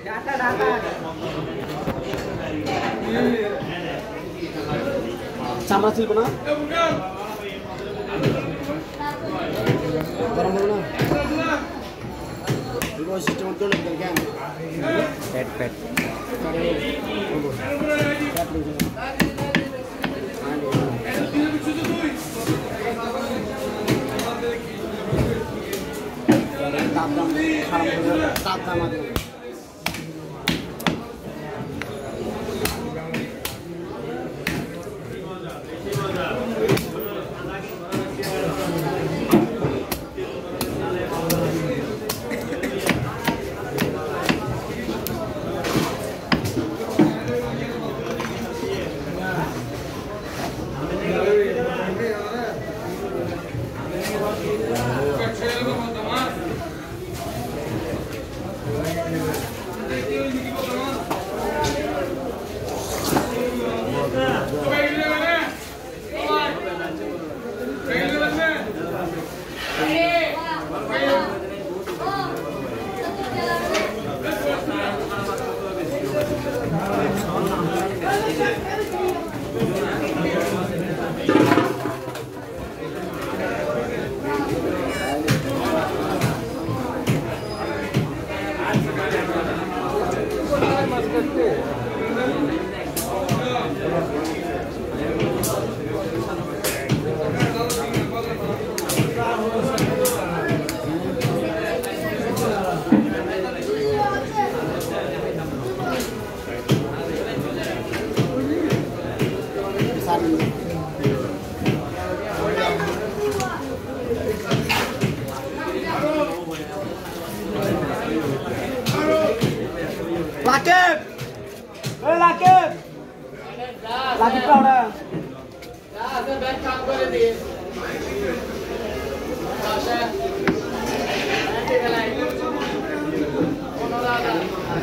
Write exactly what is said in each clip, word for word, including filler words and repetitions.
চামড়া ছিল না গরম হলো না সিস্টেম চলে কেন পেট পেট তাপ দাম তাপ দাম Lakib! Hey Lakib! Lakib kau dah? Ya, saya bank काम करे दिए. अच्छा. ऐसे कलाई. कौन रहा था?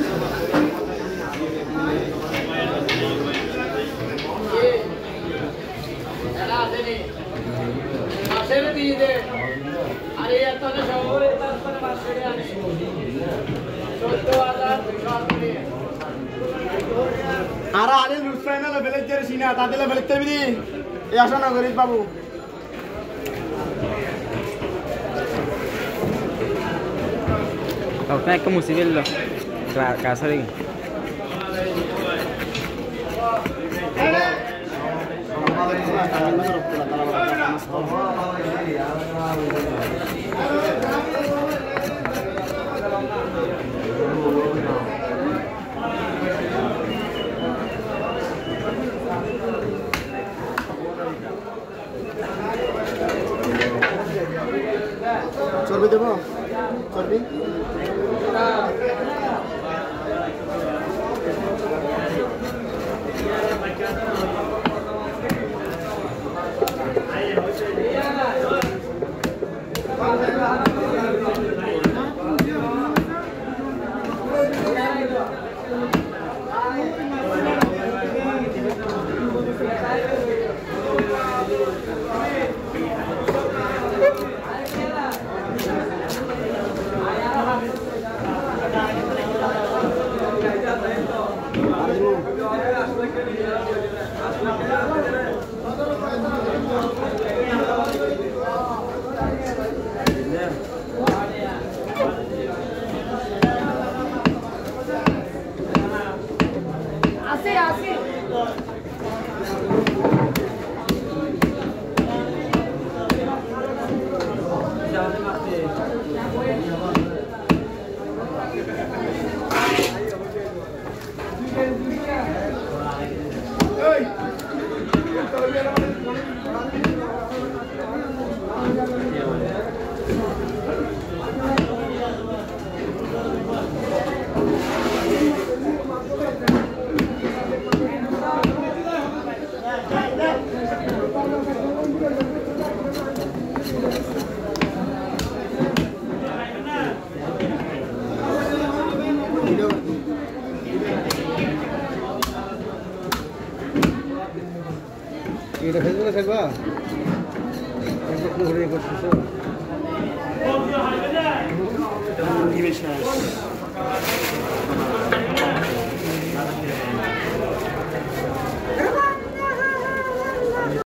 ये. ऐसा आते नहीं. आते नहीं दिए दे. अरे यार तो ना शोर है तो पर मार्केट है आने. चौदह हजार शॉर्ट में. आरा आले लुटफाइना लेवल जरे सीना ताते लेवल ते भी ए आशा ना करिस बाबू Kau naik ke musim dulu, kasar lagi. চর্বি দেব চর্বি Así, así. এটা ফেসবুকে থাকবা একটু ঘুরে করতেছো কি বেশ